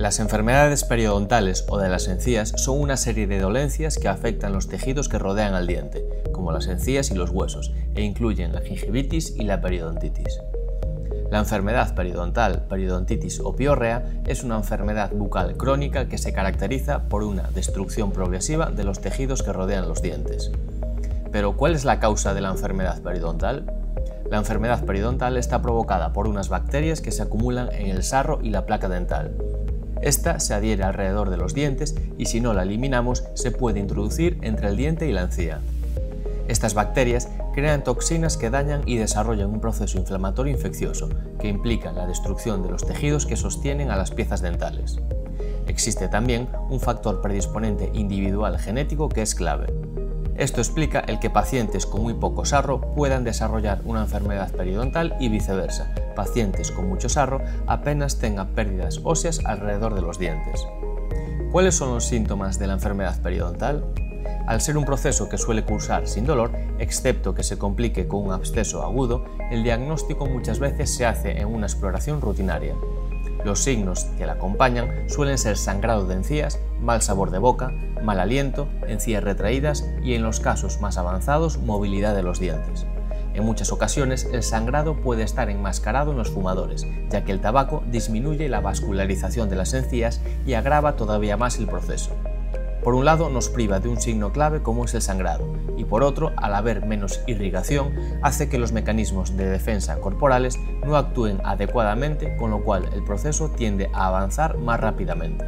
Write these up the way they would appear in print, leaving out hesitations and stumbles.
Las enfermedades periodontales o de las encías son una serie de dolencias que afectan los tejidos que rodean al diente, como las encías y los huesos, e incluyen la gingivitis y la periodontitis. La enfermedad periodontal, periodontitis o piorrea es una enfermedad bucal crónica que se caracteriza por una destrucción progresiva de los tejidos que rodean los dientes. Pero, ¿cuál es la causa de la enfermedad periodontal? La enfermedad periodontal está provocada por unas bacterias que se acumulan en el sarro y la placa dental. Esta se adhiere alrededor de los dientes y si no la eliminamos se puede introducir entre el diente y la encía. Estas bacterias crean toxinas que dañan y desarrollan un proceso inflamatorio infeccioso que implica la destrucción de los tejidos que sostienen a las piezas dentales. Existe también un factor predisponente individual genético que es clave. Esto explica el que pacientes con muy poco sarro puedan desarrollar una enfermedad periodontal y viceversa, pacientes con mucho sarro apenas tengan pérdidas óseas alrededor de los dientes. ¿Cuáles son los síntomas de la enfermedad periodontal? Al ser un proceso que suele cursar sin dolor, excepto que se complique con un absceso agudo, el diagnóstico muchas veces se hace en una exploración rutinaria. Los signos que la acompañan suelen ser sangrado de encías, mal sabor de boca, mal aliento, encías retraídas y, en los casos más avanzados, movilidad de los dientes. En muchas ocasiones, el sangrado puede estar enmascarado en los fumadores, ya que el tabaco disminuye la vascularización de las encías y agrava todavía más el proceso. Por un lado, nos priva de un signo clave como es el sangrado, y por otro, al haber menos irrigación, hace que los mecanismos de defensa corporales no actúen adecuadamente, con lo cual el proceso tiende a avanzar más rápidamente.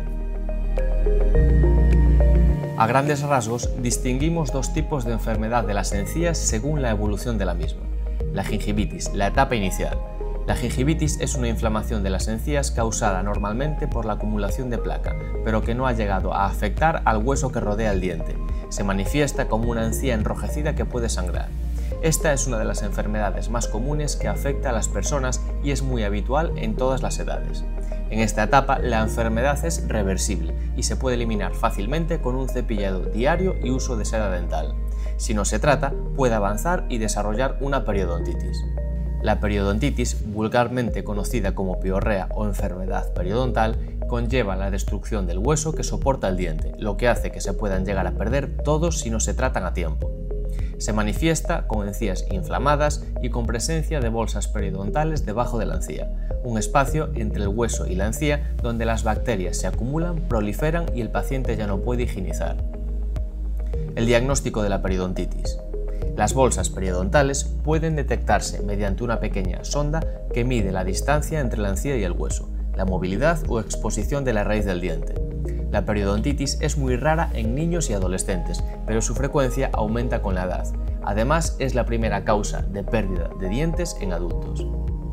A grandes rasgos, distinguimos dos tipos de enfermedad de las encías según la evolución de la misma. La gingivitis, la etapa inicial. La gingivitis es una inflamación de las encías causada normalmente por la acumulación de placa, pero que no ha llegado a afectar al hueso que rodea el diente. Se manifiesta como una encía enrojecida que puede sangrar. Esta es una de las enfermedades más comunes que afecta a las personas y es muy habitual en todas las edades. En esta etapa, la enfermedad es reversible y se puede eliminar fácilmente con un cepillado diario y uso de seda dental. Si no se trata, puede avanzar y desarrollar una periodontitis. La periodontitis, vulgarmente conocida como piorrea o enfermedad periodontal, conlleva la destrucción del hueso que soporta el diente, lo que hace que se puedan llegar a perder todos si no se tratan a tiempo. Se manifiesta con encías inflamadas y con presencia de bolsas periodontales debajo de la encía, un espacio entre el hueso y la encía donde las bacterias se acumulan, proliferan y el paciente ya no puede higienizar. El diagnóstico de la periodontitis. Las bolsas periodontales pueden detectarse mediante una pequeña sonda que mide la distancia entre la encía y el hueso, la movilidad o exposición de la raíz del diente. La periodontitis es muy rara en niños y adolescentes, pero su frecuencia aumenta con la edad. Además, es la primera causa de pérdida de dientes en adultos.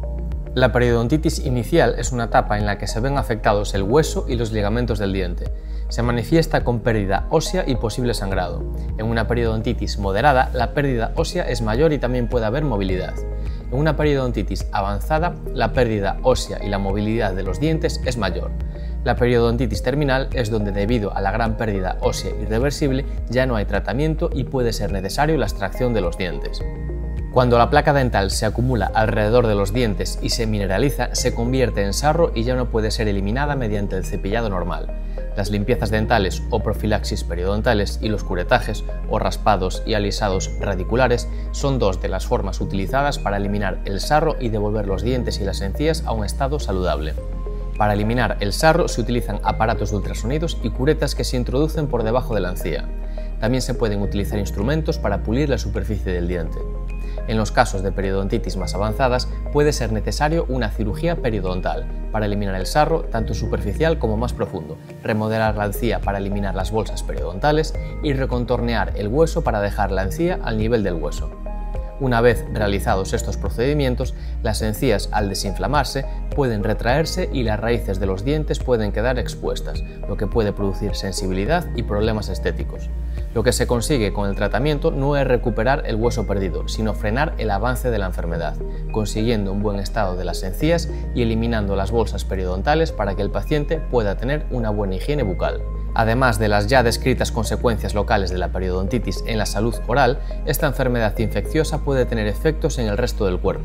La periodontitis inicial es una etapa en la que se ven afectados el hueso y los ligamentos del diente. Se manifiesta con pérdida ósea y posible sangrado. En una periodontitis moderada, la pérdida ósea es mayor y también puede haber movilidad. En una periodontitis avanzada, la pérdida ósea y la movilidad de los dientes es mayor. La periodontitis terminal es donde, debido a la gran pérdida ósea irreversible, ya no hay tratamiento y puede ser necesario la extracción de los dientes. Cuando la placa dental se acumula alrededor de los dientes y se mineraliza, se convierte en sarro y ya no puede ser eliminada mediante el cepillado normal. Las limpiezas dentales o profilaxis periodontales y los curetajes o raspados y alisados radiculares son dos de las formas utilizadas para eliminar el sarro y devolver los dientes y las encías a un estado saludable. Para eliminar el sarro se utilizan aparatos de ultrasonidos y curetas que se introducen por debajo de la encía. También se pueden utilizar instrumentos para pulir la superficie del diente. En los casos de periodontitis más avanzadas puede ser necesario una cirugía periodontal para eliminar el sarro tanto superficial como más profundo, remodelar la encía para eliminar las bolsas periodontales y recontornear el hueso para dejar la encía al nivel del hueso. Una vez realizados estos procedimientos, las encías al desinflamarse pueden retraerse y las raíces de los dientes pueden quedar expuestas, lo que puede producir sensibilidad y problemas estéticos. Lo que se consigue con el tratamiento no es recuperar el hueso perdido, sino frenar el avance de la enfermedad, consiguiendo un buen estado de las encías y eliminando las bolsas periodontales para que el paciente pueda tener una buena higiene bucal. Además de las ya descritas consecuencias locales de la periodontitis en la salud oral, esta enfermedad infecciosa puede tener efectos en el resto del cuerpo.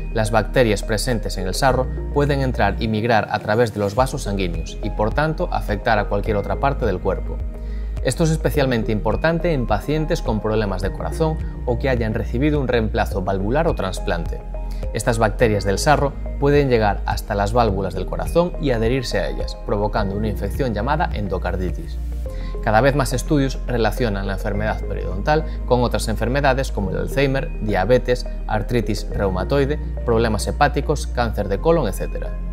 Las bacterias presentes en el sarro pueden entrar y migrar a través de los vasos sanguíneos y, por tanto, afectar a cualquier otra parte del cuerpo. Esto es especialmente importante en pacientes con problemas de corazón o que hayan recibido un reemplazo valvular o trasplante. Estas bacterias del sarro pueden llegar hasta las válvulas del corazón y adherirse a ellas, provocando una infección llamada endocarditis. Cada vez más estudios relacionan la enfermedad periodontal con otras enfermedades como el Alzheimer, diabetes, artritis reumatoide, problemas hepáticos, cáncer de colon, etc.